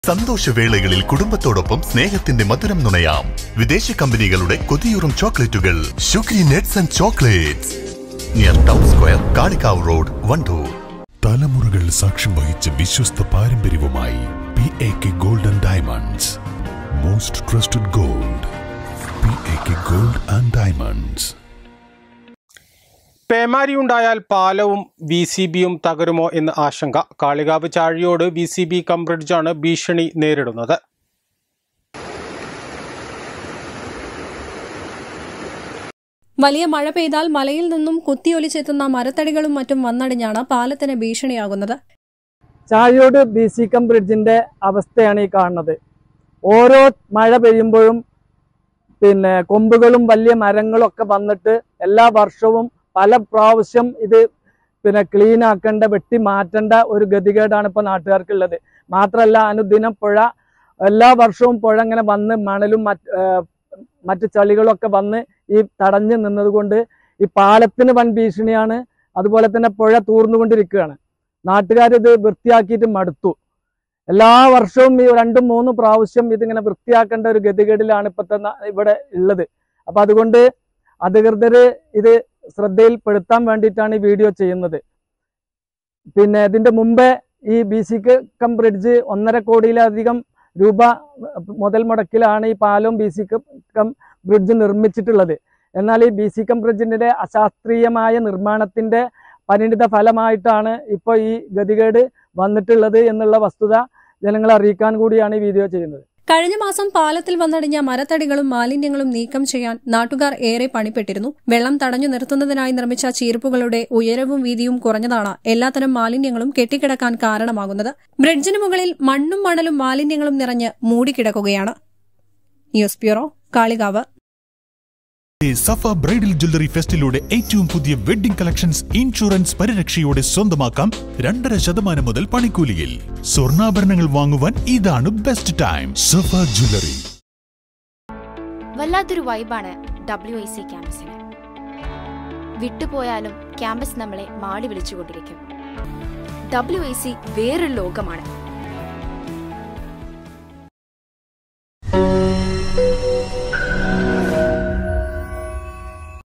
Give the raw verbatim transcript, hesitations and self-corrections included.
സന്തോഷവേളകളിൽ കുടുംബത്തോടൊപ്പം സ്നേഹത്തിന്റെ മധുരം നുണയാം. വിദേശ കമ്പനികളുടെ കൊതിയൂറും ചോക്ലേറ്റുകൾ Shukri nuts and chocolates near town square, Kalikavu road, Wandoor. തലമുറകൾ സാക്ഷ്യം വഹിച്ച വിശ്വസ്ത പാരമ്പര്യവുമായി P A K gold and diamonds. Most trusted gold, P A K gold and diamonds. പേമാരിയുണ്ടായാൽ പാലവും വി സി ബിയും തകരുമോ എന്ന ആശങ്ക. Kalikavu Chazhiyode V C B cum ബ്രിഡ്ജാണ് ഭീഷണി നേരിടുന്നത്. വലിയ മഴ പെയ്താൽ മലയിൽ നിന്നും കുത്തിയൊലിച്ചെത്തുന്ന മരത്തടികളും മറ്റും വന്നടിഞ്ഞാണ് പാലത്തിന് ഭീഷണിയാകുന്നത്. ചാഴിയോട് ബി സി കം ബ്രിഡ്ജിന്റെ അവസ്ഥയാണ് ഈ കാണുന്നത്. ഓരോ മഴ പെയ്യുമ്പോഴും പിന്നെ കൊമ്പുകളും വലിയ മരങ്ങളും ഒക്കെ വന്നിട്ട് എല്ലാ വർഷവും പല പ്രാവശ്യം ഇത് പിന്നെ ക്ലീൻ ആക്കേണ്ട, വെട്ടി മാറ്റേണ്ട ഒരു ഗതികേടാണ് ഇപ്പോൾ നാട്ടുകാർക്കുള്ളത്. മാത്രമല്ല, അനുദിനം പുഴ എല്ലാ വർഷവും പുഴ ഇങ്ങനെ വന്ന് മണലും മറ്റ് മറ്റ് ചളികളൊക്കെ വന്ന് ഈ തടഞ്ഞു നിന്നതുകൊണ്ട് ഈ പാലത്തിന് വൻ ഭീഷണിയാണ്. അതുപോലെ തന്നെ പുഴ തൂർന്നുകൊണ്ടിരിക്കുകയാണ്. നാട്ടുകാരിത് വൃത്തിയാക്കിയിട്ട് മടുത്തു. എല്ലാ വർഷവും ഈ രണ്ടും മൂന്നും പ്രാവശ്യം ഇതിങ്ങനെ വൃത്തിയാക്കേണ്ട ഒരു ഗതികേടിലാണ് ഇപ്പോഴത്തെ ഇവിടെ ഉള്ളത്. അപ്പം അതുകൊണ്ട് അധികൃതര് ഇത് ശ്രദ്ധയിൽപ്പെടുത്താൻ വേണ്ടിയിട്ടാണ് ഈ വീഡിയോ ചെയ്യുന്നത്. പിന്നെ ഇതിന്റെ മുമ്പേ ഈ ബി സി കം ബ്രിഡ്ജ് ഒന്നര കോടിയിലധികം രൂപ മുതൽ മുടക്കിലാണ് ഈ പാലവും ബി സി കം ബ്രിഡ്ജ് നിർമ്മിച്ചിട്ടുള്ളത്. എന്നാൽ ഈ ബി സി കം ബ്രിഡ്ജിന്റെ അശാസ്ത്രീയമായ നിർമ്മാണത്തിന്റെ പരിണിത ഫലമായിട്ടാണ് ഇപ്പോൾ ഈ ഗതികേട് വന്നിട്ടുള്ളത് എന്നുള്ള വസ്തുത ജനങ്ങളെ അറിയിക്കാൻ കൂടിയാണ് ഈ വീഡിയോ ചെയ്യുന്നത്. കഴിഞ്ഞ മാസം പാലത്തിൽ വന്നടിഞ്ഞ മരത്തടികളും മാലിന്യങ്ങളും നീക്കം ചെയ്യാൻ നാട്ടുകാർ ഏറെ പണിപ്പെട്ടിരുന്നു. വെള്ളം തടഞ്ഞു നിർത്തുന്നതിനായി നിർമ്മിച്ച ചീർപ്പുകളുടെ ഉയരവും വീതിയും കുറഞ്ഞതാണ് എല്ലാത്തരം മാലിന്യങ്ങളും കെട്ടിക്കിടക്കാൻ കാരണമാകുന്നത്. ബ്രിഡ്ജിന് മുകളിൽ മണ്ണും മണലും മാലിന്യങ്ങളും നിറഞ്ഞ് മൂടിക്കിടക്കുകയാണ്. News bureau, Kalikavu. Safa bridal jewellery ഫെസ്റ്റിലൂടെ ഏറ്റവും പുതിയ വെഡ്ഡിംഗ് കളക്ഷൻസ് ഇൻഷുറൻസ് പരിരക്ഷയോടെ സ്വന്തമാക്കാം. രണ്ടര ശതമാനം മുതൽ പണിക്കൂലിയിൽ. സ്വർണ്ണാഭരണങ്ങൾ വാങ്ങുവാൻ ഇതാണ് ബെസ്റ്റ് ടൈം. സഫ ജ്വല്ലറി. വല്ലാത്തൊരു വൈബാണ് ഡബ്ല്യു ഐ സി ക്യാമ്പസിന്. വിട്ടുപോയാലും ക്യാമ്പസ് നമ്മളെ മാടി വിളിച്ചുകൊണ്ടിരിക്കും. ഡബ്ല്യു ഐ സി വേറൊരു ലോകമാണ്.